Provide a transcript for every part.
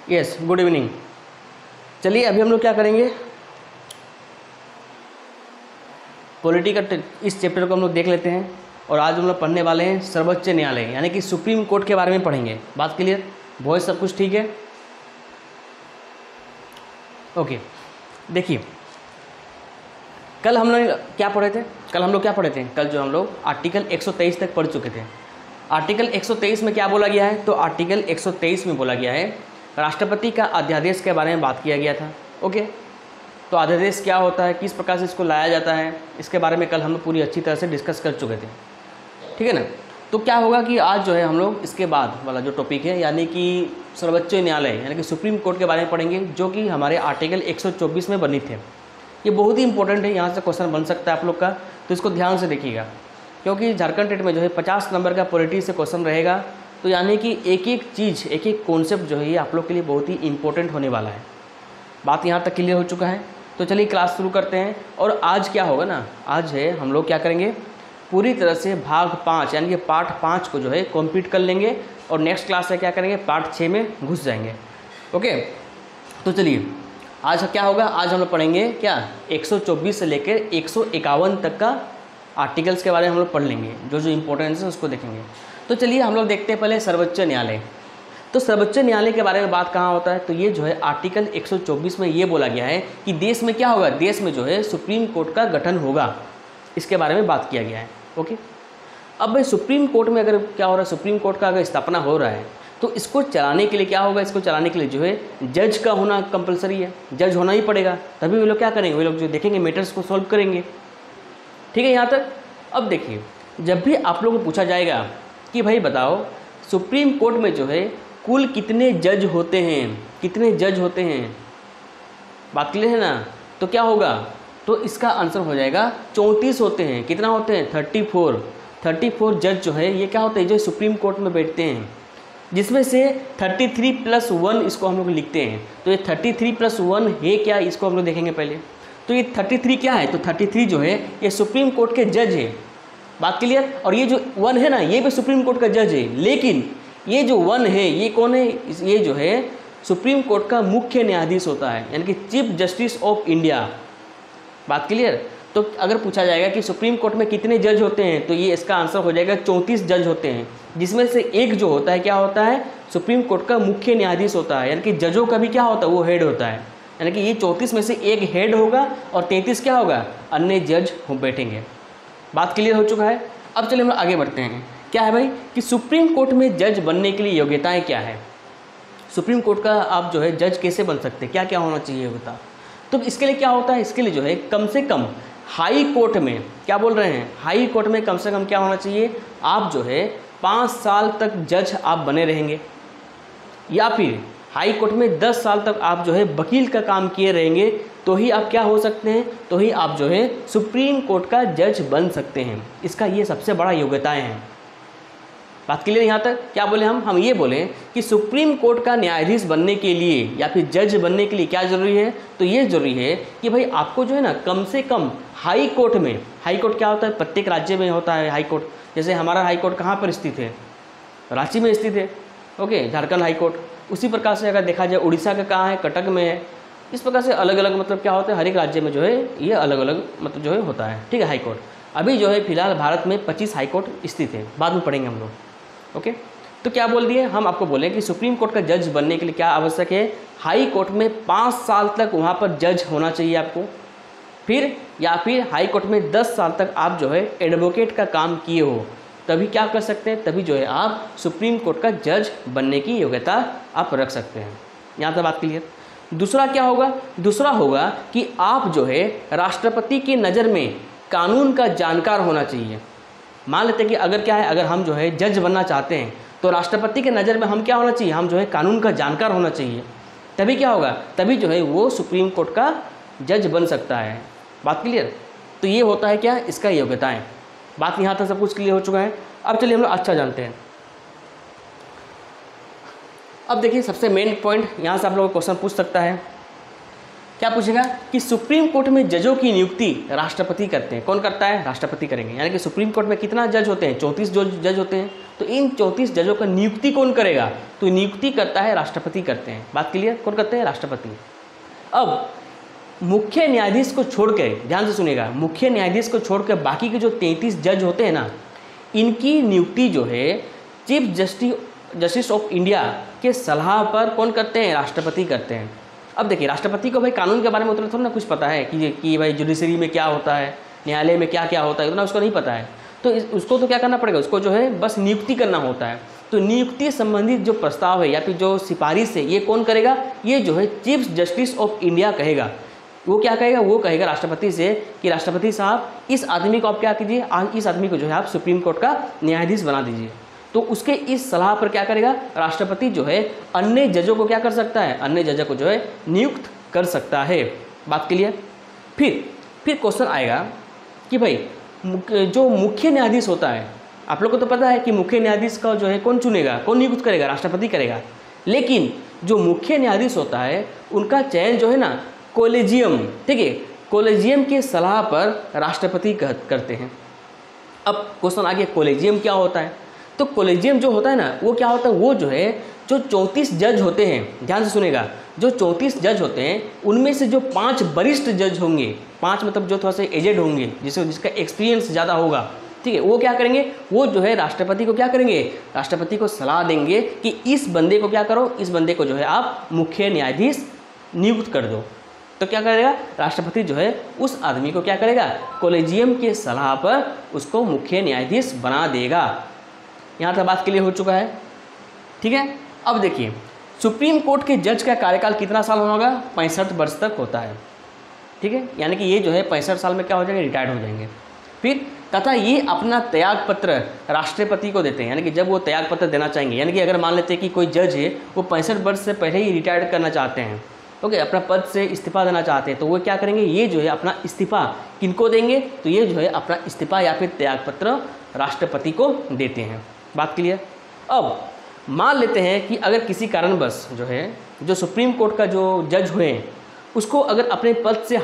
Yes, good evening. चलिए अभी हम लोग क्या करेंगे, पॉलिटी का इस चैप्टर को हम लोग देख लेते हैं। और आज हम लोग पढ़ने वाले हैं सर्वोच्च न्यायालय यानी कि सुप्रीम कोर्ट के बारे में पढ़ेंगे। बात क्लियर, वॉइस सब कुछ ठीक है? ओके, देखिए कल हम लोग क्या पढ़े थे, कल जो हम लोग आर्टिकल 123 तक पढ़ चुके थे। आर्टिकल 123 में क्या बोला गया है, तो आर्टिकल 123 में बोला गया है राष्ट्रपति का अध्यादेश के बारे में बात किया गया था। ओके, तो अध्यादेश क्या होता है, किस प्रकार से इसको लाया जाता है, इसके बारे में कल हम लोग पूरी अच्छी तरह से डिस्कस कर चुके थे, ठीक है ना। तो क्या होगा कि आज जो है हम लोग इसके बाद वाला जो टॉपिक है यानी कि सर्वोच्च न्यायालय यानी कि सुप्रीम कोर्ट के बारे में पढ़ेंगे, जो कि हमारे आर्टिकल 124 में बनी थे। ये बहुत ही इंपॉर्टेंट है, यहाँ से क्वेश्चन बन सकता है आप लोग का, तो इसको ध्यान से देखिएगा, क्योंकि झारखंड टेट में जो है 50 नंबर का पॉलिटी से क्वेश्चन रहेगा। तो यानी कि एक एक चीज़, एक एक कॉन्सेप्ट जो है ये आप लोग के लिए बहुत ही इंपॉर्टेंट होने वाला है। बात यहाँ तक क्लियर हो चुका है। तो चलिए क्लास शुरू करते हैं। और आज क्या होगा ना, आज है हम लोग क्या करेंगे, पूरी तरह से भाग 5 यानी कि पार्ट 5 को जो है कंप्लीट कर लेंगे और नेक्स्ट क्लास से क्या करेंगे, पार्ट 6 में घुस जाएंगे। ओके, तो चलिए आज क्या होगा, आज हम लोग पढ़ेंगे क्या 124 से लेकर 151 तक का आर्टिकल्स के बारे में हम लोग पढ़ लेंगे, जो जो इंपॉर्टेंस है उसको देखेंगे। तो चलिए हम लोग देखते हैं पहले सर्वोच्च न्यायालय। तो सर्वोच्च न्यायालय के बारे में बात कहाँ होता है, तो ये जो है आर्टिकल 124 में ये बोला गया है कि देश में क्या होगा, देश में जो है सुप्रीम कोर्ट का गठन होगा, इसके बारे में बात किया गया है। ओके, अब भाई सुप्रीम कोर्ट में अगर क्या हो रहा है, सुप्रीम कोर्ट का अगर स्थापना हो रहा है तो इसको चलाने के लिए क्या होगा, इसको चलाने के लिए जो है जज का होना कंपलसरी है, जज होना ही पड़ेगा, तभी वे लोग क्या करेंगे, वे लोग जो देखेंगे मैटर्स को सॉल्व करेंगे। ठीक है यहाँ तक। अब देखिए, जब भी आप लोगों को पूछा जाएगा कि भाई बताओ सुप्रीम कोर्ट में जो है कुल कितने जज होते हैं, कितने जज होते हैं, बात क्लियर है ना, तो क्या होगा, तो इसका आंसर हो जाएगा 34 होते हैं। कितना होते हैं, 34 जज जो है ये क्या होते हैं, जो सुप्रीम कोर्ट में बैठते हैं, जिसमें से 33+1 इसको हम लोग लिखते हैं। तो ये 33+1 है क्या, इसको हम लोग देखेंगे पहले। तो ये 33 क्या है, तो 33 जो है ये सुप्रीम कोर्ट के जज है, बात क्लियर। और ये जो 1 है ना, ये भी सुप्रीम कोर्ट का जज है, लेकिन ये जो 1 है ये कौन है, ये जो है सुप्रीम कोर्ट का मुख्य न्यायाधीश होता है, यानी कि चीफ जस्टिस ऑफ इंडिया, बात क्लियर। तो अगर पूछा जाएगा कि सुप्रीम कोर्ट में कितने जज होते हैं, तो ये इसका आंसर हो जाएगा 34 जज होते हैं, जिसमें से एक जो होता है क्या होता है, सुप्रीम कोर्ट का मुख्य न्यायाधीश होता है, यानी कि जजों का भी क्या होता है, वो हेड होता है। यानी कि ये 34 में से एक हेड होगा और 33 क्या होगा, अन्य जज बैठेंगे। बात क्लियर हो चुका है। अब चलिए हम आगे बढ़ते हैं। क्या है भाई कि सुप्रीम कोर्ट में जज बनने के लिए योग्यताएं क्या है, सुप्रीम कोर्ट का आप जो है जज कैसे बन सकते हैं, क्या क्या होना चाहिए योग्यता। तो इसके लिए क्या होता है, इसके लिए जो है कम से कम हाई कोर्ट में, क्या बोल रहे हैं, हाई कोर्ट में कम से कम क्या होना चाहिए, आप जो है 5 साल तक जज आप बने रहेंगे, या फिर हाई कोर्ट में 10 साल तक आप जो है वकील का काम किए रहेंगे, तो ही आप क्या हो सकते हैं, तो ही आप जो है सुप्रीम कोर्ट का जज बन सकते हैं। इसका ये सबसे बड़ा योग्यताएं हैं। बात क्लियर यहाँ तक। क्या बोले हम ये बोले कि सुप्रीम कोर्ट का न्यायाधीश बनने के लिए या फिर जज बनने के लिए क्या जरूरी है, तो ये जरूरी है कि भाई आपको जो है ना कम से कम हाई कोर्ट में, हाई कोर्ट क्या होता है, प्रत्येक राज्य में होता है हाई कोर्ट। जैसे हमारा हाई कोर्ट कहाँ पर स्थित है, रांची में स्थित है, ओके, झारखंड हाई कोर्ट। उसी प्रकार से अगर देखा जाए उड़ीसा का कहाँ है, कटक में है। इस प्रकार से अलग अलग मतलब क्या होता है, हर एक राज्य में जो है ये अलग अलग मतलब जो है होता है, ठीक है, हाई कोर्ट। अभी जो है फिलहाल भारत में 25 हाई कोर्ट स्थित है, बाद में पढ़ेंगे हम लोग। ओके, तो क्या बोल दिए, हम आपको बोले कि सुप्रीम कोर्ट का जज बनने के लिए क्या आवश्यक है, हाई कोर्ट में 5 साल तक वहाँ पर जज होना चाहिए आपको, फिर या फिर हाई कोर्ट में 10 साल तक आप जो है एडवोकेट का काम किए हो, तभी क्या कर सकते हैं, तभी जो है आप सुप्रीम कोर्ट का जज बनने की योग्यता आप रख सकते हैं। यहाँ तक बात क्लियर। दूसरा क्या होगा, दूसरा होगा कि आप जो है राष्ट्रपति की नज़र में कानून का जानकार होना चाहिए। मान लेते हैं कि अगर क्या है, अगर हम जो है जज बनना चाहते हैं तो राष्ट्रपति के नज़र में हम क्या होना चाहिए, हम जो है कानून का जानकार होना चाहिए, तभी क्या होगा, तभी जो है वो सुप्रीम कोर्ट का जज बन सकता है। बात क्लियर। तो ये होता है क्या, इसका योग्यताएं। बात यहाँ तक सब कुछ क्लियर हो चुका है। अब चलिए हम लोग अच्छा जानते हैं। अब देखिए सबसे मेन पॉइंट, यहाँ से आप लोगों को क्वेश्चन पूछ सकता है क्या पूछेगा कि सुप्रीम कोर्ट में जजों की नियुक्ति राष्ट्रपति करते हैं। कौन करता है? राष्ट्रपति करेंगे। यानी कि सुप्रीम कोर्ट में कितना जज होते हैं? 34 जो जज होते हैं। तो इन 34 जजों का नियुक्ति कौन करेगा? तो नियुक्ति करता है राष्ट्रपति करते हैं। बात क्लियर? कौन करते हैं? राष्ट्रपति। अब मुख्य न्यायाधीश को छोड़ के, ध्यान से सुनिएगा, मुख्य न्यायाधीश को छोड़ के बाकी के जो 33 जज होते हैं ना, इनकी नियुक्ति जो है चीफ जस्टिस ऑफ इंडिया के सलाह पर कौन करते हैं? राष्ट्रपति करते हैं। अब देखिए, राष्ट्रपति को भाई कानून के बारे में उतना थोड़ा ना कुछ पता है कि भाई जुडिशरी में क्या होता है, न्यायालय में क्या क्या होता है, उतना उसको नहीं पता है। तो उसको तो क्या करना पड़ेगा? उसको जो है बस नियुक्ति करना होता है। तो नियुक्ति संबंधित जो प्रस्ताव है या फिर जो सिफारिश है, ये कौन करेगा? ये जो है चीफ जस्टिस ऑफ इंडिया कहेगा। वो क्या कहेगा? वो कहेगा राष्ट्रपति से कि राष्ट्रपति साहब, इस आदमी को आप क्या कीजिए, इस आदमी को जो है आप सुप्रीम कोर्ट का न्यायाधीश बना दीजिए। तो उसके इस सलाह पर क्या करेगा? राष्ट्रपति जो है अन्य जजों को क्या कर सकता है? अन्य जजों को जो है नियुक्त कर सकता है। बात क्लियर? फिर क्वेश्चन आएगा कि भाई जो मुख्य न्यायाधीश होता है, आप लोग को तो पता है कि मुख्य न्यायाधीश का जो है कौन चुनेगा, कौन नियुक्त करेगा? राष्ट्रपति करेगा। लेकिन जो मुख्य न्यायाधीश होता है उनका चयन जो है ना कॉलेजियम, ठीक है, कॉलेजियम की सलाह पर राष्ट्रपति करते हैं। अब क्वेश्चन आ गया कॉलेजियम क्या होता है? तो कॉलेजियम जो होता है ना, वो क्या होता है? वो जो है जो 34 जज होते हैं, ध्यान से सुनेगा, जो 34 जज होते हैं उनमें से जो 5 वरिष्ठ जज होंगे, 5 मतलब जो थोड़ा सा एजेड होंगे, जिसका एक्सपीरियंस ज़्यादा होगा, ठीक है, वो क्या करेंगे? वो जो है राष्ट्रपति को क्या करेंगे? राष्ट्रपति को सलाह देंगे कि इस बंदे को क्या करो, इस बंदे को जो है आप मुख्य न्यायाधीश नियुक्त कर दो। तो क्या करेगा? राष्ट्रपति जो है उस आदमी को क्या करेगा? कॉलेजियम के सलाह पर उसको मुख्य न्यायाधीश बना देगा। यहाँ तक बात क्लियर हो चुका है, ठीक है। अब देखिए, सुप्रीम कोर्ट के जज का कार्यकाल कितना साल होगा? 65 वर्ष तक होता है, ठीक है। यानी कि ये जो है 65 साल में क्या हो जाएंगे? रिटायर्ड हो जाएंगे। फिर तथा ये अपना त्याग पत्र राष्ट्रपति को देते हैं। यानी कि जब वो त्याग पत्र देना चाहेंगे, यानी कि अगर मान लेते हैं कि कोई जज है वो 65 वर्ष से पहले ही रिटायर्ड करना चाहते हैं, ओके, अपना पद से इस्तीफा देना चाहते हैं, तो वो क्या करेंगे? ये जो है अपना इस्तीफा किनको देंगे? तो ये जो है अपना इस्तीफा या फिर त्याग पत्र राष्ट्रपति को देते हैं। बात क्लियर? अब मान लेते हैं कि अगर किसी कारणवश जो है जो सुप्रीम कोर्ट का जो जज हुए उसको अगर अपने पद से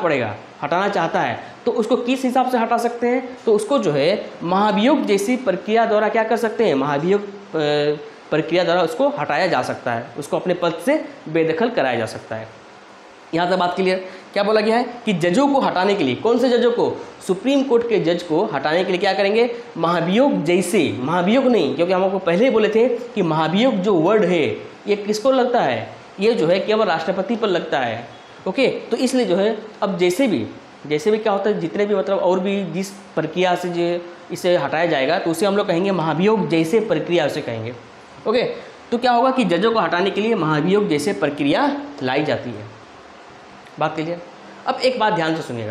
हटाना चाहता है, तो उसको किस हिसाब से हटा सकते हैं? तो उसको जो है महाभियोग जैसी प्रक्रिया द्वारा क्या कर सकते हैं? महाभियोग प्रक्रिया द्वारा उसको हटाया जा सकता है, उसको अपने पद से बेदखल कराया जा सकता है। यहाँ तक बात क्लियर? क्या बोला गया है कि जजों को हटाने के लिए, कौन से जजों को? सुप्रीम कोर्ट के जज को हटाने के लिए क्या करेंगे? महाभियोग जैसे, महाभियोग नहीं, क्योंकि हम आपको पहले ही बोले थे कि महाभियोग जो वर्ड है ये किसको लगता है? ये जो है केवल राष्ट्रपति पर लगता है, ओके। तो इसलिए जो है अब जैसे भी क्या होता है, जितने भी मतलब और भी जिस प्रक्रिया से जो इसे हटाया जाएगा तो उसे हम लोग कहेंगे महाभियोग जैसे प्रक्रिया उसे कहेंगे, ओके। तो क्या होगा कि जजों को हटाने के लिए महाभियोग जैसे प्रक्रिया लाई जाती है। बात क्लियर? अब एक बात ध्यान से सुनिएगा,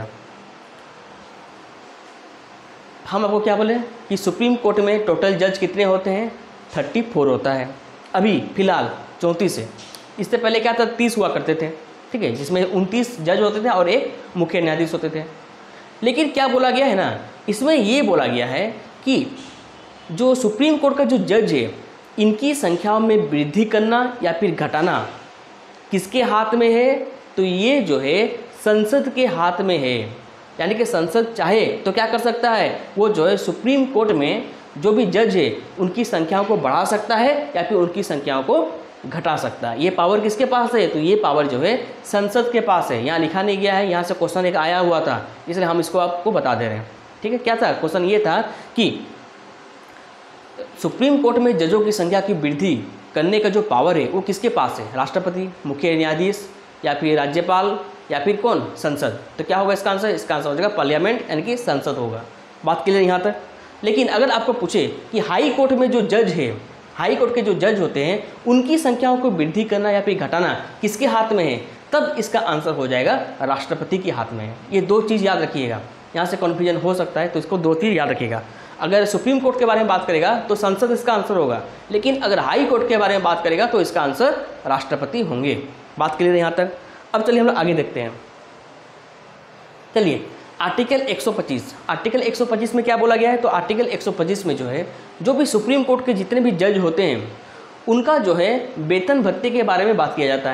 हम आपको क्या बोले कि सुप्रीम कोर्ट में टोटल जज कितने होते हैं? 34 होता है अभी फिलहाल, 34 है। इससे पहले क्या था? 30 हुआ करते थे, ठीक है, जिसमें 29 जज होते थे और एक मुख्य न्यायाधीश होते थे। लेकिन क्या बोला गया है ना, इसमें ये बोला गया है कि जो सुप्रीम कोर्ट का जो जज है इनकी संख्या में वृद्धि करना या फिर घटाना किसके हाथ में है? तो ये जो है संसद के हाथ में है। यानी कि संसद चाहे तो क्या कर सकता है? वो जो है सुप्रीम कोर्ट में जो भी जज है उनकी संख्याओं को बढ़ा सकता है या फिर उनकी संख्याओं को घटा सकता है। ये पावर किसके पास है? तो ये पावर जो है संसद के पास है। यहाँ लिखा नहीं गया है, यहाँ से क्वेश्चन एक आया हुआ था इसलिए हम इसको आपको बता दे रहे हैं, ठीक है। क्या था क्वेश्चन? ये था कि सुप्रीम कोर्ट में जजों की संख्या की वृद्धि करने का जो पावर है वो किसके पास है? राष्ट्रपति, मुख्य न्यायाधीश या फिर राज्यपाल या फिर कौन? संसद। तो क्या होगा इसका आंसर? इसका आंसर हो जाएगा पार्लियामेंट, यानी कि संसद होगा। बात क्लियर यहाँ तक? लेकिन अगर आपको पूछे कि हाई कोर्ट में जो जज है, हाई कोर्ट के जो जज होते हैं उनकी संख्याओं को वृद्धि करना या फिर घटाना किसके हाथ में है? तब इसका आंसर हो जाएगा राष्ट्रपति के हाथ में है। ये दो चीज़ याद रखिएगा, यहाँ से कन्फ्यूजन हो सकता है, तो इसको दो चीज़ याद रखिएगा। अगर सुप्रीम कोर्ट के बारे में बात करेगा तो संसद इसका आंसर होगा, लेकिन अगर हाई कोर्ट के बारे में बात करेगा तो इसका आंसर राष्ट्रपति होंगे। बात क्लियर है यहाँ तक? अब चलिए हम लोग आगे देखते हैं। चलिए आर्टिकल 125, आर्टिकल 125 में क्या बोला गया है? तो आर्टिकल 125 में जो है जो भी सुप्रीम कोर्ट के जितने भी जज होते हैं उनका जो है वेतन भत्ते के बारे में बात किया जाता है।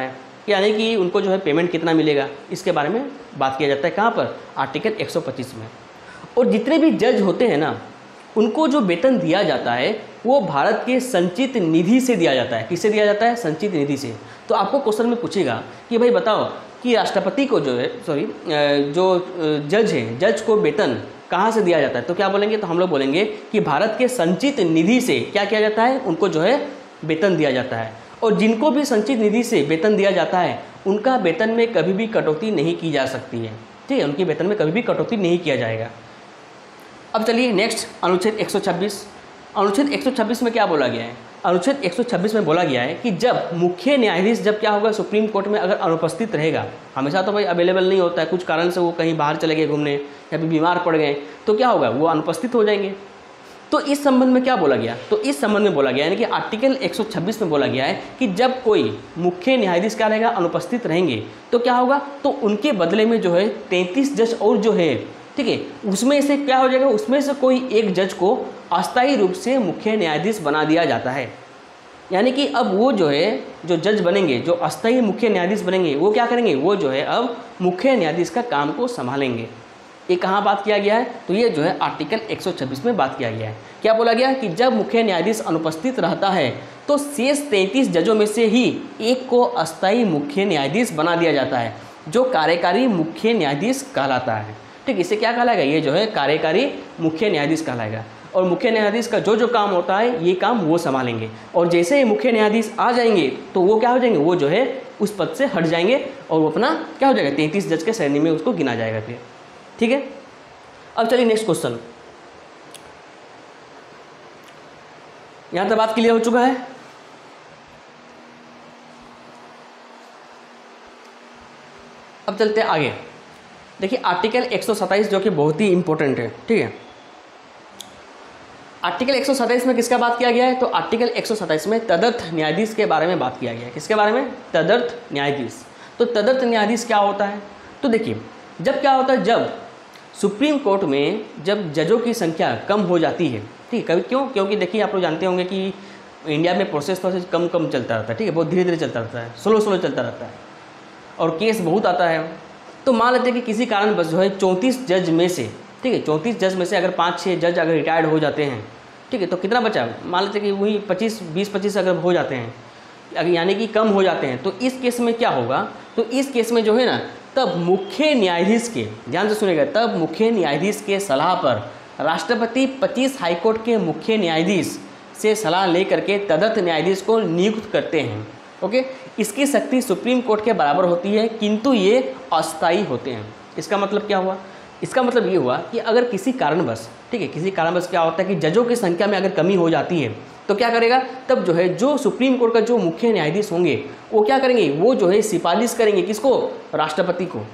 यानी कि उनको जो है पेमेंट कितना मिलेगा, इसके बारे में बात किया जाता है। कहाँ पर? आर्टिकल 125 में। और जितने भी जज होते हैं ना, उनको जो वेतन दिया जाता है वो भारत के संचित निधि से दिया जाता है। किससे दिया जाता है? संचित निधि से। तो आपको क्वेश्चन में पूछेगा कि भाई बताओ कि राष्ट्रपति को जो है जो जज है, जज को वेतन कहाँ से दिया जाता है? तो क्या बोलेंगे? तो हम लोग बोलेंगे कि भारत के संचित निधि से क्या किया जाता है? उनको जो है वेतन दिया जाता है। और जिनको भी संचित निधि से वेतन दिया जाता है उनका वेतन में कभी भी कटौती नहीं की जा सकती है। ठीक है, उनके वेतन में कभी भी कटौती नहीं किया जाएगा। अब चलिए नेक्स्ट, अनुच्छेद 126। अनुच्छेद 126 में क्या बोला गया है? अनुच्छेद 126 में बोला गया है कि जब मुख्य न्यायाधीश जब क्या होगा, सुप्रीम कोर्ट में अगर अनुपस्थित रहेगा, हमेशा तो भाई अवेलेबल नहीं होता है, कुछ कारण से वो कहीं बाहर चले गए घूमने या फिर बीमार पड़ गए, तो क्या होगा, वो अनुपस्थित हो जाएंगे। तो इस संबंध में क्या बोला गया? तो इस संबंध में बोला गया यानी कि आर्टिकल 126 में बोला गया है कि जब कोई मुख्य न्यायाधीश क्या रहेगा, अनुपस्थित रहेंगे, तो क्या होगा, तो उनके बदले में जो है 33 जज और जो है, ठीक है, उसमें से क्या हो जाएगा, उसमें से कोई एक जज को अस्थायी रूप से मुख्य न्यायाधीश बना दिया जाता है। यानी कि अब वो जो है, जो जज बनेंगे, जो अस्थायी मुख्य न्यायाधीश बनेंगे, वो क्या करेंगे, वो जो है अब मुख्य न्यायाधीश का काम को संभालेंगे। ये कहाँ बात किया गया है? तो ये जो है आर्टिकल 126 में बात किया गया है। क्या बोला गया कि जब मुख्य न्यायाधीश अनुपस्थित रहता है तो शेष 33 जजों में से ही एक को अस्थायी मुख्य न्यायाधीश बना दिया जाता है, जो कार्यकारी मुख्य न्यायाधीश कहलाता है। ठीक, इसे क्या कहलाएगा? ये जो है कार्यकारी मुख्य न्यायाधीश कहलाएगा। और मुख्य न्यायाधीश का जो जो काम होता है ये काम वो संभालेंगे। और जैसे ही मुख्य न्यायाधीश आ जाएंगे तो वो क्या हो जाएंगे, वो जो है उस पद से हट जाएंगे और वो अपना क्या हो जाएगा, 33 जज के श्रेणी में उसको गिना जाएगा फिर। ठीक है, अब चलिए नेक्स्ट क्वेश्चन। यहां तक बात क्लियर हो चुका है? अब चलते हैं आगे। देखिए आर्टिकल 127 जो कि बहुत ही इंपॉर्टेंट है। ठीक है, आर्टिकल 127 में किसका बात किया गया है? तो आर्टिकल 127 में तदर्थ न्यायाधीश के बारे में बात किया गया है। किसके बारे में? तदर्थ न्यायाधीश। तो तदर्थ न्यायाधीश क्या होता है? तो देखिए, जब क्या होता है, जब सुप्रीम कोर्ट में जब जजों की संख्या कम हो जाती है, ठीक है, कभी क्यों? क्योंकि देखिए आप लोग जानते होंगे कि इंडिया में प्रोसेस कम चलता रहता है। ठीक है, बहुत धीरे धीरे चलता रहता है, स्लो चलता रहता है और केस बहुत आता है। तो मान लेते हैं कि किसी कारण बस जो है 34 जज में से, ठीक है, 34 जज में से अगर 5-6 जज अगर रिटायर्ड हो जाते हैं, ठीक है, तो कितना बचा? मान लेते हैं कि वही 20-25 अगर हो जाते हैं, अगर यानी कि कम हो जाते हैं, तो इस केस में क्या होगा? तो इस केस में जो है ना, तब मुख्य न्यायाधीश के, ध्यान से सुनिएगा, तब मुख्य न्यायाधीश के सलाह पर राष्ट्रपति 25 हाईकोर्ट के मुख्य न्यायाधीश से सलाह लेकर के तदर्थ न्यायाधीश को नियुक्त करते हैं। ओके, इसकी शक्ति सुप्रीम कोर्ट के बराबर होती है, किंतु ये अस्थायी होते हैं। इसका मतलब क्या हुआ? इसका मतलब ये हुआ कि अगर किसी कारणवश, ठीक है, किसी कारणवश क्या होता है कि जजों की संख्या में अगर कमी हो जाती है तो क्या करेगा, तब जो है जो सुप्रीम कोर्ट का जो मुख्य न्यायाधीश होंगे वो क्या करेंगे, वो जो है सिफारिश करेंगे किसको? राष्ट्रपति को,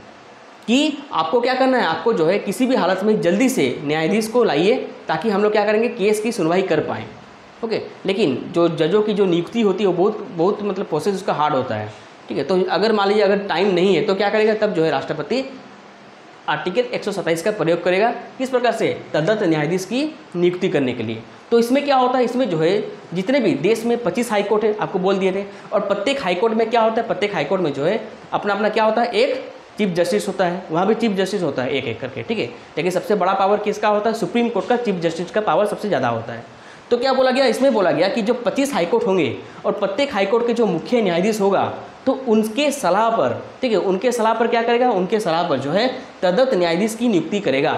कि आपको क्या करना है, आपको जो है किसी भी हालत में जल्दी से न्यायाधीश को लाइए ताकि हम लोग क्या करेंगे, केस की सुनवाई कर पाएँ। ओके, लेकिन जो जजों की जो नियुक्ति होती है वो बहुत मतलब प्रोसेस उसका हार्ड होता है। ठीक है, तो अगर मान लीजिए अगर टाइम नहीं है तो क्या करेगा, तब जो है राष्ट्रपति आर्टिकल 127 का प्रयोग करेगा। किस प्रकार से? तदर्थ न्यायाधीश की नियुक्ति करने के लिए। तो इसमें क्या होता है, इसमें जो है जितने भी देश में 25 हाईकोर्ट है, आपको बोल दिए थे, और प्रत्येक हाईकोर्ट में क्या होता है, प्रत्येक हाईकोर्ट में जो है अपना अपना क्या होता है, एक चीफ जस्टिस होता है, वहाँ भी चीफ जस्टिस होता है एक एक करके। ठीक है, लेकिन सबसे बड़ा पावर किसका होता है? सुप्रीम कोर्ट का चीफ जस्टिस का पावर सबसे ज़्यादा होता है। तो क्या बोला गया, इसमें बोला गया कि जो 25 हाईकोर्ट होंगे और प्रत्येक हाईकोर्ट के जो मुख्य न्यायाधीश होगा तो उनके सलाह पर, ठीक है, उनके सलाह पर क्या करेगा, उनके सलाह पर जो है तदर्थ न्यायाधीश की नियुक्ति करेगा।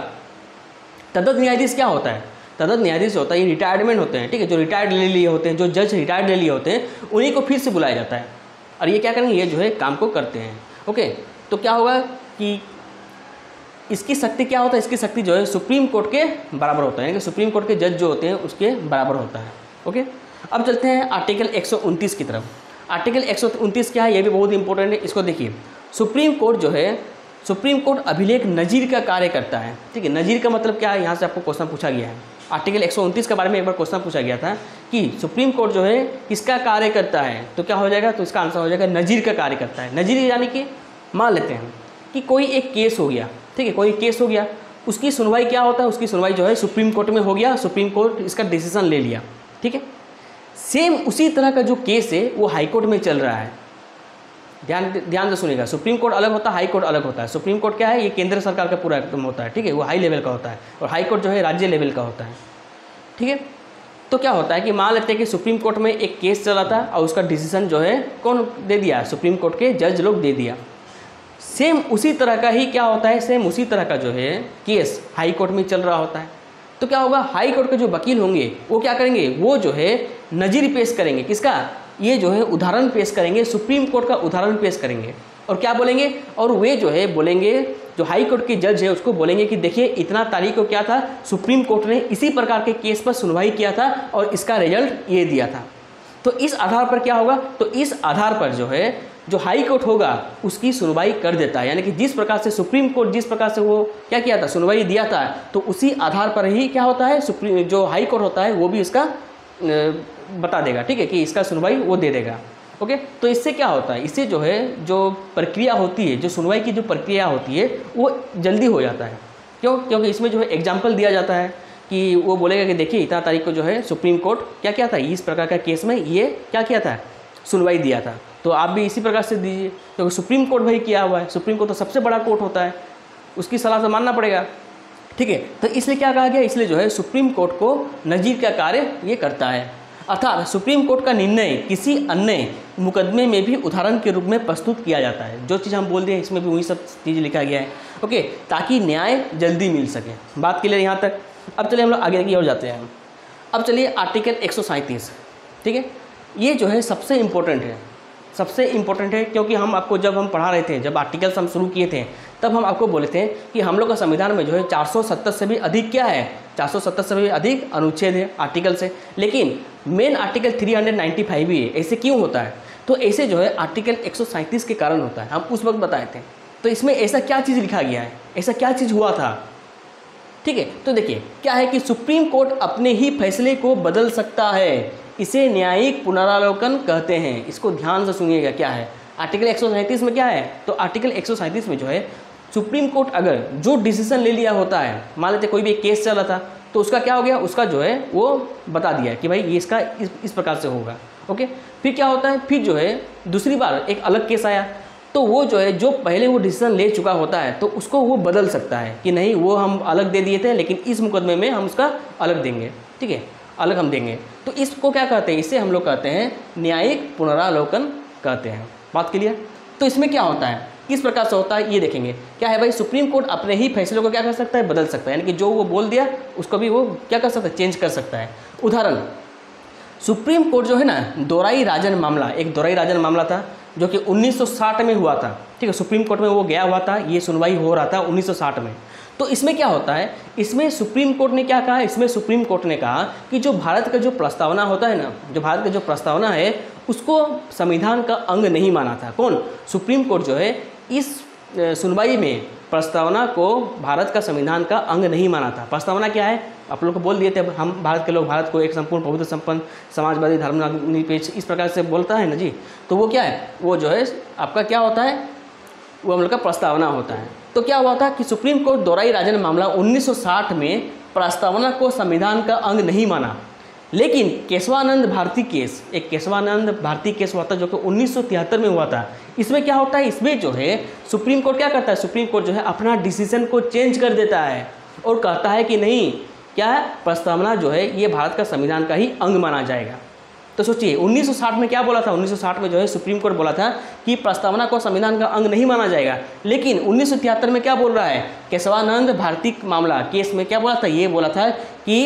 तदर्थ न्यायाधीश क्या होता है? तदर्थ न्यायाधीश होता है, ये रिटायरमेंट होते हैं, ठीक है, जो रिटायर्ड ले लिए होते हैं, जो जज रिटायर्ड ले लिए होते हैं, उन्हीं को फिर से बुलाया जाता है और ये क्या करेंगे, ये जो है काम को करते हैं। ओके, तो क्या होगा कि इसकी शक्ति क्या होता है, इसकी शक्ति जो है सुप्रीम कोर्ट के बराबर होता है, कि सुप्रीम कोर्ट के जज जो होते हैं उसके बराबर होता है। ओके, अब चलते हैं आर्टिकल 129 की तरफ। आर्टिकल 129 क्या है, ये भी बहुत इंपॉर्टेंट है, इसको देखिए। सुप्रीम कोर्ट जो है, सुप्रीम कोर्ट अभिलेख नज़ीर का कार्य करता है। ठीक है, नज़ीर का मतलब क्या है, यहाँ से आपको क्वेश्चन पूछा गया है। आर्टिकल 129 के बारे में एक बार क्वेश्चन पूछा गया था कि सुप्रीम कोर्ट जो है किसका कार्य करता है, तो क्या हो जाएगा, तो इसका आंसर हो जाएगा नज़ीर का कार्य करता है। नज़ीर यानी कि मान लेते हैं कि कोई एक केस हो गया, ठीक है, कोई केस हो गया, उसकी सुनवाई क्या होता है, उसकी सुनवाई जो है सुप्रीम कोर्ट में हो गया, सुप्रीम कोर्ट इसका डिसीजन ले लिया। ठीक है, सेम उसी तरह का जो केस है वो हाई कोर्ट में चल रहा है, ध्यान से सुनिएगा, सुप्रीम कोर्ट अलग होता है, हाई कोर्ट अलग होता है। सुप्रीम कोर्ट क्या है, ये केंद्र सरकार का पूरा एकदम होता है, ठीक है, वो हाई लेवल का होता है, और हाई कोर्ट जो है राज्य लेवल का होता है, ठीक है। तो क्या होता है कि मान लेते हैं कि सुप्रीम कोर्ट में एक केस चला था और उसका डिसीजन जो है कौन दे दिया, सुप्रीम कोर्ट के जज लोग दे दिया। सेम उसी तरह का ही क्या होता है, सेम उसी तरह का जो है केस हाई कोर्ट में चल रहा होता है। तो क्या होगा, हाई कोर्ट के जो वकील होंगे वो क्या करेंगे, वो जो है नज़ीर पेश करेंगे, किसका, ये जो है उदाहरण पेश करेंगे, सुप्रीम कोर्ट का उदाहरण पेश करेंगे, और क्या बोलेंगे, और वे जो है बोलेंगे, जो हाई कोर्ट के जज है उसको बोलेंगे कि देखिए इतना तारीख को क्या था, सुप्रीम कोर्ट ने इसी प्रकार के केस पर सुनवाई किया था और इसका रिजल्ट ये दिया था। तो इस आधार पर क्या होगा, तो इस आधार पर जो है जो हाई कोर्ट होगा उसकी सुनवाई कर देता है, यानी कि जिस प्रकार से सुप्रीम कोर्ट जिस प्रकार से वो क्या किया था, सुनवाई दिया था, तो उसी आधार पर ही क्या होता है, सुप्रीम जो हाई कोर्ट होता है वो भी इसका बता देगा, ठीक है, कि इसका सुनवाई वो दे देगा। ओके, तो इससे क्या होता है, इससे जो है जो प्रक्रिया होती है, जो सुनवाई की जो प्रक्रिया होती है वो जल्दी हो जाता है। क्यों, क्योंकि इसमें जो है एग्जाम्पल दिया जाता है कि वो बोलेगा कि देखिए इतना तारीख को जो है सुप्रीम कोर्ट क्या किया था, इस प्रकार का केस में ये क्या किया था, सुनवाई दिया था, तो आप भी इसी प्रकार से दीजिए, क्योंकि सुप्रीम कोर्ट भाई किया हुआ है, सुप्रीम कोर्ट तो सबसे बड़ा कोर्ट होता है, उसकी सलाह से मानना पड़ेगा, ठीक है। तो इसलिए क्या कहा गया, इसलिए जो है सुप्रीम कोर्ट को नज़ीर का कार्य ये करता है, अर्थात सुप्रीम कोर्ट का निर्णय किसी अन्य मुकदमे में भी उदाहरण के रूप में प्रस्तुत किया जाता है। जो चीज़ हम बोल दिए इसमें भी वही सब चीज़ लिखा गया है, ओके, ताकि न्याय जल्दी मिल सके। बात क्लियर यहाँ तक। अब चलिए हम लोग आगे की ओर जाते हैं। अब चलिए आर्टिकल 137, ठीक है, ये जो है सबसे इम्पोर्टेंट है, सबसे इम्पोर्टेंट है, क्योंकि हम आपको जब हम पढ़ा रहे थे, जब आर्टिकल्स हम शुरू किए थे, तब हम आपको बोले थे कि हम लोग का संविधान में जो है 470 से भी अधिक क्या है, 470 से भी अधिक अनुच्छेद है, आर्टिकल से, लेकिन मेन आर्टिकल 395 भी है। ऐसे क्यों होता है, तो ऐसे जो है आर्टिकल 137 के कारण होता है, हम उस वक्त बताए थे। तो इसमें ऐसा क्या चीज़ लिखा गया है, ऐसा क्या चीज़ हुआ था, ठीक है। तो देखिए क्या है कि सुप्रीम कोर्ट अपने ही फैसले को बदल सकता है, इसे न्यायिक पुनरावलोकन कहते हैं। इसको ध्यान से सुनिएगा, क्या है आर्टिकल 137 में क्या है, तो आर्टिकल 137 में जो है सुप्रीम कोर्ट अगर जो डिसीजन ले लिया होता है, मान लेते कोई भी केस चला था, तो उसका क्या हो गया, उसका जो है वो बता दिया कि भाई ये इसका इस प्रकार से होगा, ओके। फिर क्या होता है, फिर जो है दूसरी बार एक अलग केस आया, तो वो जो है जो पहले वो डिसीजन ले चुका होता है तो उसको वो बदल सकता है कि नहीं वो हम अलग दे दिए थे लेकिन इस मुकदमे में हम उसका अलग देंगे, ठीक है, अलग हम देंगे। तो इसको क्या कहते हैं, इसे हम लोग कहते हैं न्यायिक पुनरावलोकन कहते हैं। बात क्लियर। तो इसमें क्या होता है, किस प्रकार से होता है ये देखेंगे। क्या है भाई, सुप्रीम कोर्ट अपने ही फैसलों को क्या कर सकता है, बदल सकता है, यानी कि जो वो बोल दिया उसको भी वो क्या कर सकता है, चेंज कर सकता है। उदाहरण, सुप्रीम कोर्ट जो है ना, दोराई राजन मामला, एक दोराई राजन मामला था जो कि 1960 में हुआ था, ठीक है, सुप्रीम कोर्ट में वो गया हुआ था, ये सुनवाई हो रहा था 1960 में। तो इसमें क्या होता है, इसमें सुप्रीम कोर्ट ने क्या कहा, इसमें सुप्रीम कोर्ट ने कहा कि जो भारत का जो प्रस्तावना होता है ना, जो भारत का जो प्रस्तावना है उसको संविधान का अंग नहीं माना था। कौन, सुप्रीम कोर्ट जो है इस सुनवाई में प्रस्तावना को भारत का संविधान का अंग नहीं माना था। प्रस्तावना क्या है, आप लोग को बोल दिए थे, हम भारत के लोग भारत को एक संपूर्ण बहुत्व संपन्न समाजवादी धर्मनिरपेक्ष इस प्रकार से बोलता है ना जी। तो वो क्या है, वो जो है आपका क्या होता है, वो हम लोग का प्रस्तावना होता है। तो क्या हुआ था कि सुप्रीम कोर्ट दोराई राजन मामला 1960 में प्रस्तावना को संविधान का अंग नहीं माना, लेकिन केशवानंद भारती केस, एक केशवानंद भारती केस हुआ था जो कि 1973 में हुआ था। इसमें क्या होता है, इसमें जो है सुप्रीम कोर्ट क्या करता है, सुप्रीम कोर्ट जो है अपना डिसीजन को चेंज कर देता है और कहता है कि नहीं, क्या है, प्रस्तावना जो है ये भारत का संविधान का ही अंग माना जाएगा। तो सोचिए 1960 में क्या बोला था, 1960 में जो है सुप्रीम कोर्ट बोला था कि प्रस्तावना को संविधान का अंग नहीं माना जाएगा, लेकिन 1973 में क्या बोल रहा है, केशवानंद भारती मामला केस में क्या बोला था, ये बोला था कि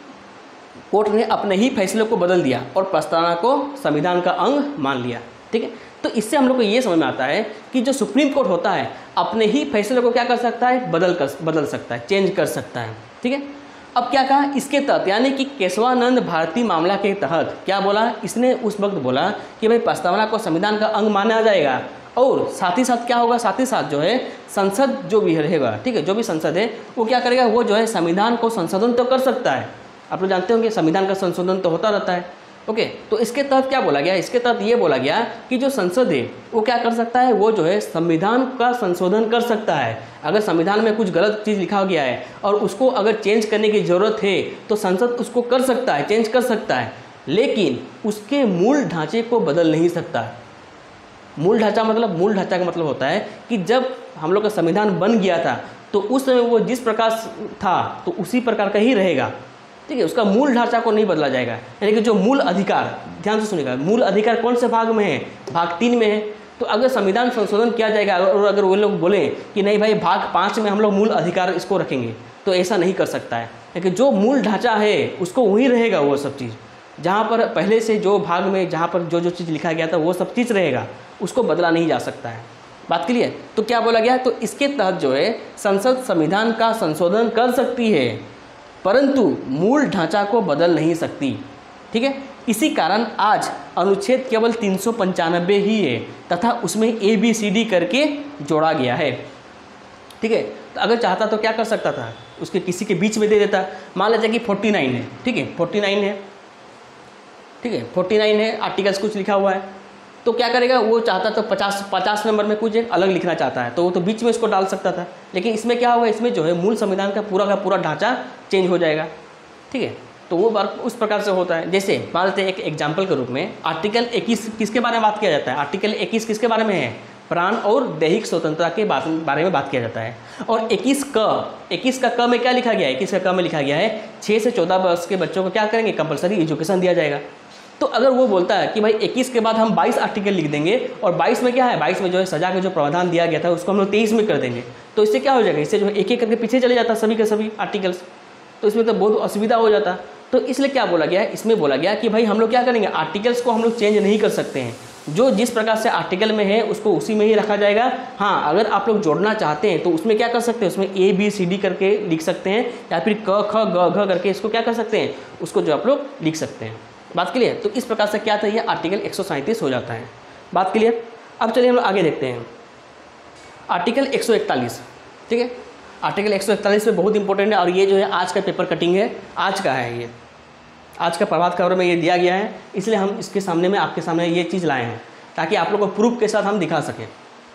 कोर्ट ने अपने ही फैसले को बदल दिया और प्रस्तावना को संविधान का अंग मान लिया, ठीक है। तो इससे हम लोग को ये समझ में आता है कि जो सुप्रीम कोर्ट होता है अपने ही फैसले को क्या कर सकता है, बदल सकता है, चेंज कर सकता है, ठीक है। अब क्या कहा इसके तहत, यानी कि केशवानंद भारती मामला के तहत क्या बोला, इसने उस वक्त बोला कि भाई प्रस्तावना को संविधान का अंग माना जाएगा और साथ ही साथ क्या होगा, साथ ही साथ जो है संसद जो भी रहेगा, ठीक है, जो भी संसद है वो क्या करेगा, वो जो है संविधान को संशोधन तो कर सकता है। आप लोग जानते होंगे संविधान का संशोधन तो होता रहता है, ओके। तो इसके तहत क्या बोला गया, इसके तहत ये बोला गया कि जो संसद है वो क्या कर सकता है, वो जो है संविधान का संशोधन कर सकता है। अगर संविधान में कुछ गलत चीज़ लिखा गया है और उसको अगर चेंज करने की ज़रूरत है तो संसद उसको कर सकता है, चेंज कर सकता है, लेकिन उसके मूल ढांचे को बदल नहीं सकता। मूल ढांचा मतलब, मूल ढांचा का मतलब होता है कि जब हम लोग का संविधान बन गया था तो उस समय वो जिस प्रकार था तो उसी प्रकार का ही रहेगा, ठीक है। उसका मूल ढांचा को नहीं बदला जाएगा। यानी कि जो मूल अधिकार, ध्यान से सुनिएगा, मूल अधिकार कौन से भाग में है? भाग 3 में है। तो अगर संविधान संशोधन किया जाएगा और अगर वो लोग बोले कि नहीं भाई भाग 5 में हम लोग मूल अधिकार इसको रखेंगे, तो ऐसा नहीं कर सकता है। लेकिन जो मूल ढांचा है उसको वही रहेगा, वो सब चीज़ जहाँ पर पहले से जो भाग में जहाँ पर जो जो चीज़ लिखा गया था वो सब चीज़ रहेगा, उसको बदला नहीं जा सकता है। बात क्लियर? तो क्या बोला गया? तो इसके तहत जो है संसद संविधान का संशोधन कर सकती है परंतु मूल ढांचा को बदल नहीं सकती, ठीक है। इसी कारण आज अनुच्छेद केवल 395 ही है तथा उसमें ABCD करके जोड़ा गया है, ठीक है। तो अगर चाहता तो क्या कर सकता था? उसके किसी के बीच में दे देता। मान लीजिए कि 49 है, ठीक है, 49 है, ठीक है, 49 है, आर्टिकल्स कुछ लिखा हुआ है, तो क्या करेगा? वो चाहता तो 50 नंबर में कुछ एक अलग लिखना चाहता है तो वो तो बीच में इसको डाल सकता था। लेकिन इसमें क्या होगा? इसमें जो है मूल संविधान का पूरा ढांचा चेंज हो जाएगा, ठीक है। तो वो बात उस प्रकार से होता है। जैसे मान लेते हैं एक एग्जाम्पल के रूप में आर्टिकल 21 किसके बारे में बात किया जाता है? आर्टिकल 21 किसके बारे में है? प्राण और दैहिक स्वतंत्रता के बारे में बात किया जाता है। और 21 का क में क्या लिखा गया है? 21 का क में लिखा गया है 6 से 14 वर्ष के बच्चों को क्या करेंगे? कंपलसरी एजुकेशन दिया जाएगा। तो अगर वो बोलता है कि भाई 21 के बाद हम 22 आर्टिकल लिख देंगे और 22 में क्या है? 22 में जो है सजा का जो प्रावधान दिया गया था उसको हम लोग 23 में कर देंगे, तो इससे क्या हो जाएगा? इससे जो है एक एक करके पीछे चले जाता सभी के सभी आर्टिकल्स, तो इसमें तो बहुत असुविधा हो जाता। तो इसलिए क्या बोला गया है? इसमें बोला गया कि भाई हम लोग क्या करेंगे? आर्टिकल्स को हम लोग चेंज नहीं कर सकते हैं, जो जिस प्रकार से आर्टिकल में है उसको उसी में ही रखा जाएगा। हाँ, अगर आप लोग जोड़ना चाहते हैं तो उसमें क्या कर सकते हैं? उसमें ABCD करके लिख सकते हैं या फिर क ख ग घ करके इसको क्या कर सकते हैं? उसको जो आप लोग लिख सकते हैं। बात क्लियर? तो इस प्रकार से क्या था? ये आर्टिकल 137 हो जाता है। बात क्लियर? अब चलिए हम लोग आगे देखते हैं आर्टिकल 141, ठीक है। आर्टिकल 141 में बहुत इंपॉर्टेंट है और ये जो है आज का पेपर कटिंग है, आज का है, ये आज का प्रभात खबर में ये दिया गया है, इसलिए हम इसके सामने में आपके सामने ये चीज़ लाए हैं ताकि आप लोग को प्रूफ के साथ हम दिखा सकें,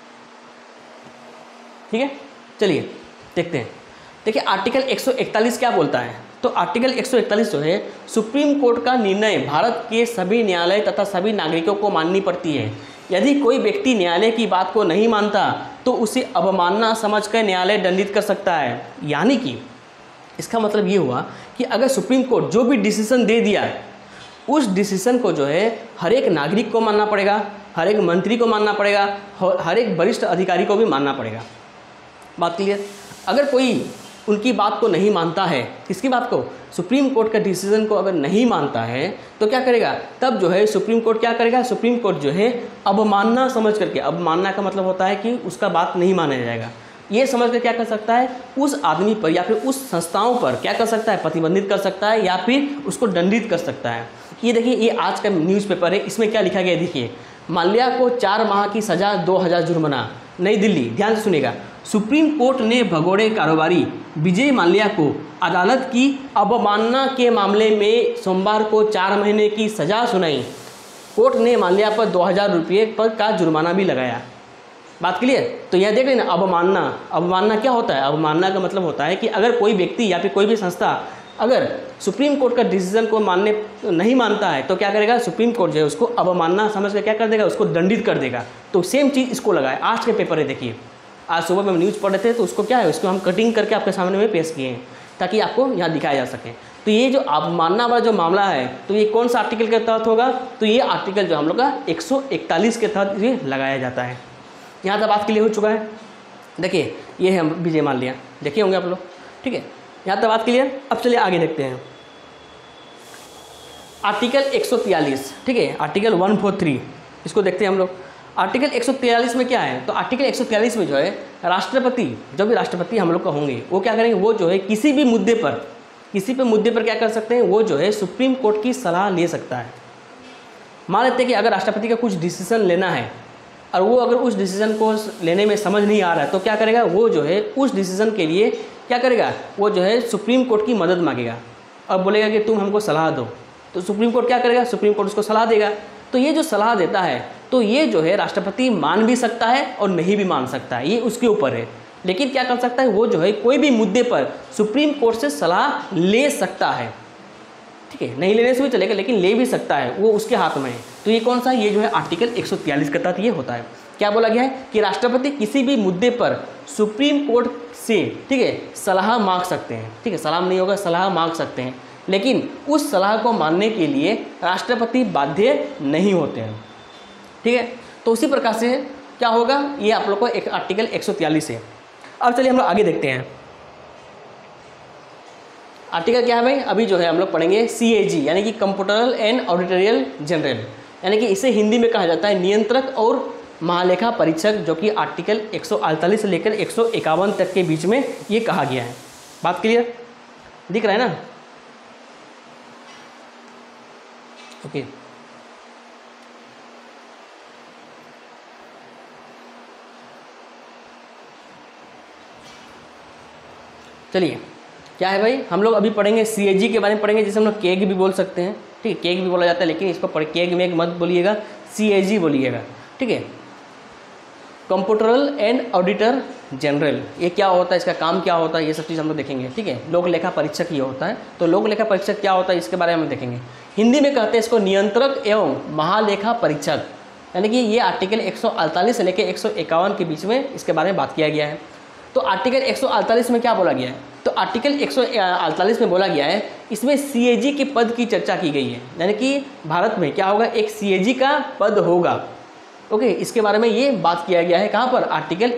ठीक है। चलिए देखते हैं। देखिए आर्टिकल 141 क्या बोलता है? तो आर्टिकल 141 जो है सुप्रीम कोर्ट का निर्णय भारत के सभी न्यायालय तथा सभी नागरिकों को माननी पड़ती है। यदि कोई व्यक्ति न्यायालय की बात को नहीं मानता तो उसे अवमानना समझकर न्यायालय दंडित कर सकता है। यानी कि इसका मतलब ये हुआ कि अगर सुप्रीम कोर्ट जो भी डिसीजन दे दिया उस डिसीजन को जो है हर एक नागरिक को मानना पड़ेगा, हर एक मंत्री को मानना पड़ेगा, हर एक वरिष्ठ अधिकारी को भी मानना पड़ेगा। बात क्लियर? अगर कोई उनकी बात को नहीं मानता है, किसकी बात को? सुप्रीम कोर्ट का डिसीजन को अगर नहीं मानता है तो क्या करेगा? तब जो है सुप्रीम कोर्ट क्या करेगा? सुप्रीम कोर्ट जो है अवमानना समझ करके, अवमानना का मतलब होता है कि उसका बात नहीं माना जाएगा, ये समझ कर क्या कर सकता है? उस आदमी पर या फिर उस संस्थाओं पर क्या कर सकता है? प्रतिबंधित कर सकता है या फिर उसको दंडित कर सकता है। ये देखिए, ये आज का न्यूज़पेपर है, इसमें क्या लिखा गया है? देखिए, माल्या को 4 माह की सजा, 2000 जुर्माना। नई दिल्ली, ध्यान से सुनिएगा। सुप्रीम कोर्ट ने भगोड़े कारोबारी विजय माल्या को अदालत की अवमानना के मामले में सोमवार को 4 महीने की सजा सुनाई। कोर्ट ने माल्या पर 2000 रुपये पर का जुर्माना भी लगाया। बात क्लियर? तो यह देख लेना, अवमानना क्या होता है? अवमानना का मतलब होता है कि अगर कोई व्यक्ति या फिर कोई भी संस्था अगर सुप्रीम कोर्ट का डिसीजन को नहीं मानता है तो क्या करेगा? सुप्रीम कोर्ट जो है उसको अवमानना समझ कर क्या कर देगा? उसको दंडित कर देगा। तो सेम चीज़ इसको लगा है। आज के पेपर है, देखिए, आज सुबह में न्यूज़ पढ़ रहे थे तो उसको क्या है, उसको हम कटिंग करके आपके सामने में पेश किए हैं ताकि आपको यहाँ दिखाया जा सके। तो ये जो अवमानना वाला जो मामला है तो ये कौन सा आर्टिकल के तहत होगा? तो ये आर्टिकल जो हम लोग का 141 के तहत ये लगाया जाता है। यहाँ तक बात क्लियर हो चुका है। देखिए, ये है विजय माल्या, देखे होंगे आप लोग, ठीक है। यहाँ तक बात क्लियर। अब चलिए आगे देखते हैं आर्टिकल 143, ठीक है, आर्टिकल 143, इसको देखते हैं हम लोग। आर्टिकल 143 में क्या है? तो आर्टिकल 143 में जो है राष्ट्रपति, जो भी राष्ट्रपति हम लोग का होंगे वो क्या करेंगे? वो जो है किसी भी मुद्दे पर क्या कर सकते हैं? वो जो है सुप्रीम कोर्ट की सलाह ले सकता है। मान लेते हैं कि अगर राष्ट्रपति का कुछ डिसीजन लेना है और वो अगर उस डिसीजन को लेने में समझ नहीं आ रहा है तो क्या करेगा? वो जो है उस डिसीजन के लिए क्या करेगा? वो जो है सुप्रीम कोर्ट की मदद मांगेगा और बोलेगा कि तुम हमको सलाह दो। तो सुप्रीम कोर्ट क्या करेगा? सुप्रीम कोर्ट उसको सलाह देगा। तो ये जो सलाह देता है तो ये जो है राष्ट्रपति मान भी सकता है और नहीं भी मान सकता है, ये उसके ऊपर है। लेकिन क्या कर सकता है? वो जो है कोई भी मुद्दे पर सुप्रीम कोर्ट से सलाह ले सकता है, ठीक है। नहीं लेने से भी चलेगा लेकिन ले भी सकता है, वो उसके हाथ में है। तो तो ये कौन सा, ये जो है आर्टिकल 143 के तहत ये होता है। क्या बोला गया है कि राष्ट्रपति किसी भी मुद्दे पर सुप्रीम कोर्ट से, ठीक है, सलाह मांग सकते हैं, ठीक है, सलाह नहीं होगा, सलाह मांग सकते हैं, लेकिन उस सलाह को मानने के लिए राष्ट्रपति बाध्य नहीं होते हैं, ठीक है। तो उसी प्रकार से क्या होगा, ये आप लोग को एक आर्टिकल 143 है। अब चलिए हम लोग आगे देखते हैं, आर्टिकल क्या है भाई, अभी जो है हम लोग पढ़ेंगे CAG यानी कि कंप्यूटरल एंड ऑडिटोरियल जनरल, यानी कि इसे हिंदी में कहा जाता है नियंत्रक और महालेखा परीक्षक, जो कि आर्टिकल 148 से लेकर 151 तक के बीच में ये कहा गया है। बात क्लियर दिख रहा है ना? ओके, चलिए क्या है भाई, हम लोग अभी पढ़ेंगे CAG के बारे में पढ़ेंगे, जिसे हम लोग केग भी बोल सकते हैं, ठीक है, केग भी बोला जाता है, लेकिन इसको केग में मत बोलिएगा, CAG बोलिएगा, ठीक है। कंप्यूटरल एंड ऑडिटर जनरल, ये क्या होता है, इसका काम क्या होता है, ये सब चीज़ हम लोग देखेंगे, ठीक है। लोक लेखा परीक्षक ये होता है, तो लोक लेखा परीक्षक क्या होता है इसके बारे में हम देखेंगे। हिंदी में कहते हैं इसको नियंत्रक एवं महालेखा परीक्षक, यानी कि ये आर्टिकल 148 से लेकर 151 के बीच में इसके बारे में बात किया गया है। तो आर्टिकल 148 में क्या बोला गया है, तो आर्टिकल 148 में बोला गया है, इसमें CAG के पद की चर्चा की गई है, यानी कि भारत में क्या होगा, एक CAG का पद होगा, ओके, इसके बारे में ये बात किया गया है। कहाँ पर, आर्टिकल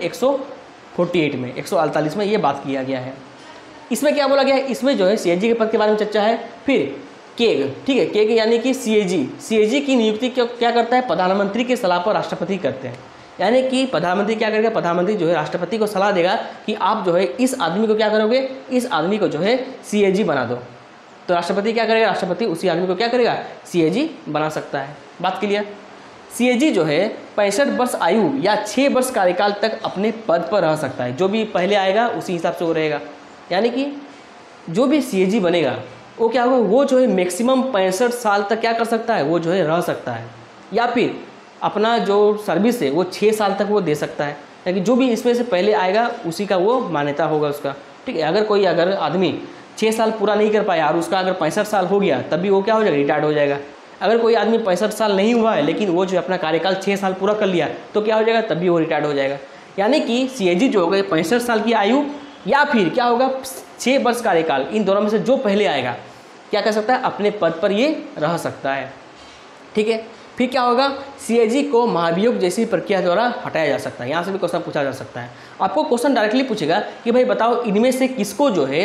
148 में, 148 में ये बात किया गया है। इसमें क्या बोला गया है, इसमें जो है CAG के पद के बारे में चर्चा है। फिर केग, ठीक है, केग यानी कि CAG की नियुक्ति क्या करता है, प्रधानमंत्री की सलाह पर राष्ट्रपति करते हैं, यानी कि प्रधानमंत्री क्या करेगा, प्रधानमंत्री जो है राष्ट्रपति को सलाह देगा कि आप जो है इस आदमी को क्या करोगे, इस आदमी को जो है CAG बना दो, तो राष्ट्रपति क्या करेगा, राष्ट्रपति उसी आदमी को क्या करेगा, CAG बना सकता है। बात क्लियर। CAG जो है 65 वर्ष आयु या 6 वर्ष कार्यकाल तक अपने पद पर रह सकता है, जो भी पहले आएगा उसी हिसाब से वो रहेगा, यानी कि जो भी CAG बनेगा वो क्या होगा, वो जो है मैक्सिमम 65 साल तक क्या कर सकता है, वो जो है रह सकता है, या फिर अपना जो सर्विस है वो 6 साल तक वो दे सकता है, यानी कि जो भी इसमें से पहले आएगा उसी का वो मान्यता होगा उसका, ठीक है। अगर आदमी 6 साल पूरा नहीं कर पाया और उसका अगर 65 साल हो गया, तब भी वो क्या हो जाएगा, रिटायर्ड हो जाएगा। अगर कोई आदमी 65 साल नहीं हुआ है लेकिन वो जो अपना कार्यकाल 6 साल पूरा कर लिया, तो क्या हो जाएगा, तब भी वो रिटायर्ड हो जाएगा। यानी कि CAG जो होगा 65 साल की आयु या फिर क्या होगा 6 वर्ष कार्यकाल, इन दोनों में से जो पहले आएगा क्या कर सकता है, अपने पद पर ये रह सकता है, ठीक है। फिर क्या होगा, CAG को महाभियोग जैसी प्रक्रिया द्वारा हटाया जा सकता है। यहाँ से भी क्वेश्चन पूछा जा सकता है, आपको क्वेश्चन डायरेक्टली पूछेगा कि भाई बताओ इनमें से किसको जो है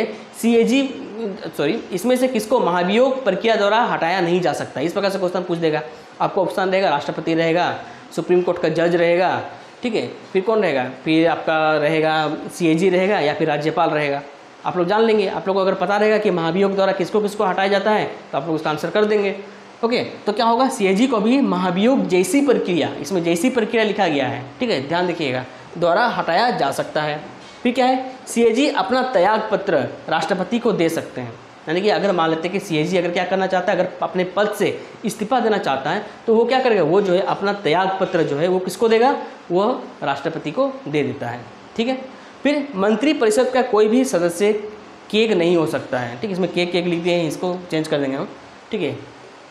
इसमें से किसको महाभियोग प्रक्रिया द्वारा हटाया नहीं जा सकता, इस प्रकार से क्वेश्चन पूछ देगा। आपको ऑप्शन रहेगा, राष्ट्रपति रहेगा, सुप्रीम कोर्ट का जज रहेगा, ठीक है, फिर कौन रहेगा, फिर आपका रहेगा CAG रहेगा, या फिर राज्यपाल रहेगा। आप लोग जान लेंगे, आप लोग को अगर पता रहेगा कि महाभियोग द्वारा किसको किसको हटाया जाता है तो आप लोग उसका आंसर कर देंगे, ओके। तो क्या होगा, CAG को भी महाभियोग जैसी प्रक्रिया, इसमें जैसी प्रक्रिया लिखा गया है, ठीक है, ध्यान देखिएगा, द्वारा हटाया जा सकता है। फिर क्या है, CAG अपना त्याग पत्र राष्ट्रपति को दे सकते हैं, यानी कि अगर मान लेते हैं कि CAG अगर क्या करना चाहता है, अगर अपने पद से इस्तीफा देना चाहता है, तो वो क्या करेगा, वो जो है अपना त्याग पत्र जो है वो किसको देगा, वो राष्ट्रपति को दे देता है, ठीक है। फिर मंत्रिपरिषद का कोई भी सदस्य केग नहीं हो सकता है, ठीक है, इसमें केग लिख दिए हैं, इसको चेंज कर देंगे हम, ठीक है,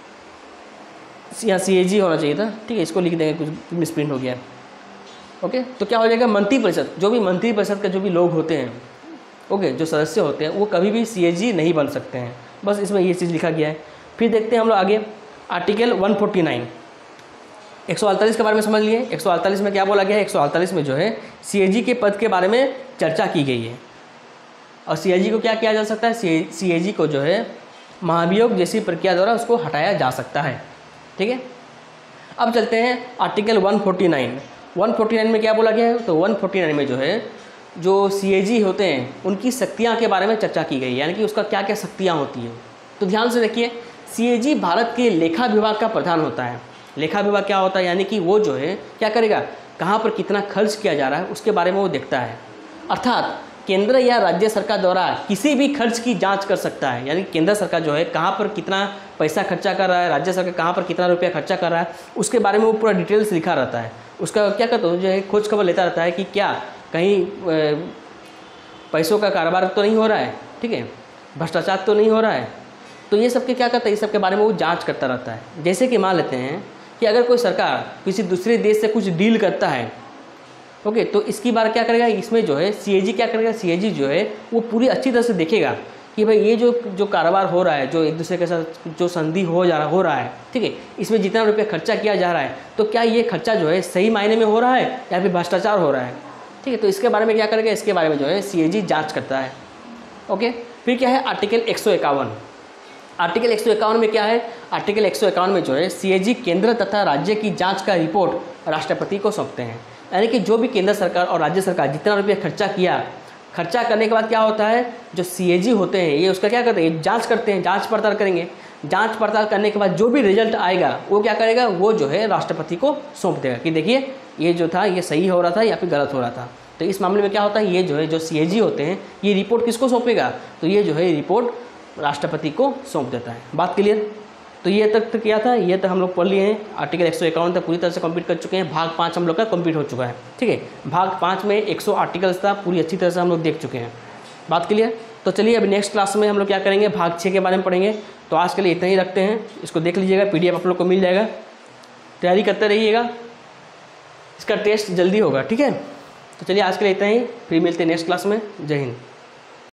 यहाँ CAG होना चाहिए था, ठीक है, इसको लिख देंगे, कुछ मिसप्रिंट हो गया, ओके। तो क्या हो जाएगा, मंत्रिपरिषद, जो भी मंत्रिपरिषद के जो भी लोग होते हैं, ओके, जो सदस्य होते हैं, वो कभी भी CAG नहीं बन सकते हैं, बस इसमें ये चीज़ लिखा गया है। फिर देखते हैं हम लोग आगे, आर्टिकल 149, 148 के बारे में समझ लिए। 148 में क्या बोला गया है, 148 में जो है CAG के पद के बारे में चर्चा की गई है, और CAG को क्या किया जा सकता है, CAG को जो है महाभियोग जैसी प्रक्रिया द्वारा उसको हटाया जा सकता है, ठीक है। अब चलते हैं आर्टिकल 149 में क्या बोला गया है, तो 149 में जो है जो CAG होते हैं उनकी शक्तियाँ के बारे में चर्चा की गई है, यानी कि उसका क्या क्या शक्तियाँ होती हैं। तो ध्यान से देखिए, CAG भारत के लेखा विभाग का प्रधान होता है। लेखा विभाग क्या होता है, यानी कि वो जो है क्या करेगा, कहाँ पर कितना खर्च किया जा रहा है उसके बारे में वो देखता है, अर्थात केंद्र या राज्य सरकार द्वारा किसी भी खर्च की जांच कर सकता है, यानी केंद्र सरकार जो है कहाँ पर कितना पैसा खर्चा कर रहा है, राज्य सरकार कहाँ पर कितना रुपया खर्चा कर रहा है, उसके बारे में वो पूरा डिटेल्स लिखा रहता है। उसका क्या करता है, जो है खोज खबर लेता रहता है कि क्या कहीं पैसों का कारोबार तो नहीं हो रहा है, ठीक है, भ्रष्टाचार तो नहीं हो रहा है, तो ये सब के क्या करता है, इस सब के बारे में वो जांच करता रहता है। जैसे कि मान लेते हैं कि अगर कोई सरकार किसी दूसरे देश से कुछ डील करता है, ओके, तो इसकी बार क्या करेगा, इसमें जो है CAG क्या करेगा, CAG जो है वो पूरी अच्छी तरह से देखेगा कि भाई ये जो कारोबार हो रहा है, जो एक दूसरे के साथ जो संधि हो रहा है, ठीक है, इसमें जितना रुपया खर्चा किया जा रहा है, तो क्या ये खर्चा जो है सही मायने में हो रहा है या फिर भ्रष्टाचार हो रहा है, ठीक है। तो इसके बारे में क्या करेगा, इसके बारे में जो है CAG जाँच करता है, ओके। फिर क्या है आर्टिकल 151। आर्टिकल 151 में क्या है, आर्टिकल 151 में जो है CAG केंद्र तथा राज्य की जांच का रिपोर्ट राष्ट्रपति को सौंपते हैं। यानी कि जो भी केंद्र सरकार और राज्य सरकार जितना रुपया खर्चा किया, खर्चा करने के बाद क्या होता है, जो CAG होते हैं ये उसका क्या करते हैं, जांच करते हैं, जांच पड़ताल करेंगे। जांच पड़ताल करने के बाद जो भी रिजल्ट आएगा वो क्या करेगा, वो जो है राष्ट्रपति को सौंप देगा कि देखिए ये जो था ये सही हो रहा था या फिर गलत हो रहा था। तो इस मामले में क्या होता है, ये जो है जो CAG होते हैं ये रिपोर्ट किसको सौंपेगा, तो ये जो है रिपोर्ट राष्ट्रपति को सौंप देता है। बात क्लियर। तो ये तक क्या था, ये तक हम लोग पढ़ लिए हैं। आर्टिकल 151 तक पूरी तरह से कंप्लीट कर चुके हैं। भाग 5 हम लोग का कंप्लीट हो चुका है, ठीक है। भाग 5 में 100 आर्टिकल्स था, पूरी अच्छी तरह से हम लोग देख चुके हैं। बात क्लियर। तो चलिए अभी नेक्स्ट क्लास में हम लोग क्या करेंगे, भाग 6 के बारे में पढ़ेंगे। तो आज के लिए इतना ही रखते हैं, इसको देख लीजिएगा, PDF आप लोग को मिल जाएगा, तैयारी करते रहिएगा, इसका टेस्ट जल्दी होगा, ठीक है। तो चलिए आज के लिए इतना ही, फिर मिलते हैं नेक्स्ट क्लास में। जय हिंद।